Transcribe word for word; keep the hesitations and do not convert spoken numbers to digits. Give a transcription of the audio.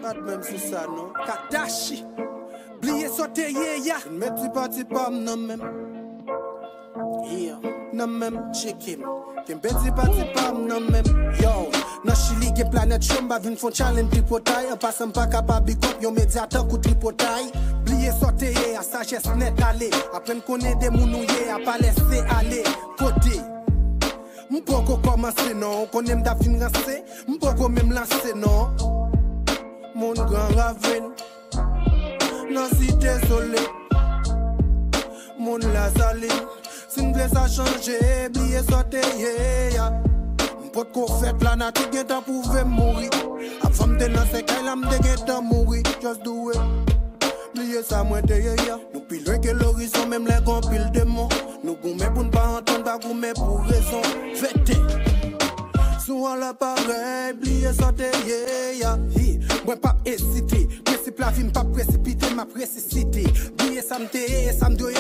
Kat même c'est ça non. Kadashi. Bliye sote ye ya. Meti pati pam nan même. Yeah, nan même chicken. Ken beti pati pam nan même. Yo, nan Chili gen planète chomba vin fon challenge tripotay. En passant pas capable big up yon médiateur coup tripotay. Bliye sote ye ya sagesse net aller. Apprenne connaît des mounouye a pas laisser aller. Côté. M'poko commencer non, connaît m'da fin rancé. M'poko même lancer non. Mon grand raven. Nan cité solé. Mon la saline. Si m'vle ça changer, bliye sote ye ya. M'pot ko fait la nature gen tan pouve mourir. Avant m'te nan se kay la m'te gen tan mourir. Just do it. Bliye ça mwen te ye ya. Nous pi loin que l'horizon même les gon pile de mots. Nous goumé pour n'pas entendre, pas goumé pour raison. Vete. Sou an la pareil, bliye sote ye ya. Hi, mwen pa hésiter. Principe la vie m'pa précipiter, m'a précipité. Bliye ça m'te, ça m'doye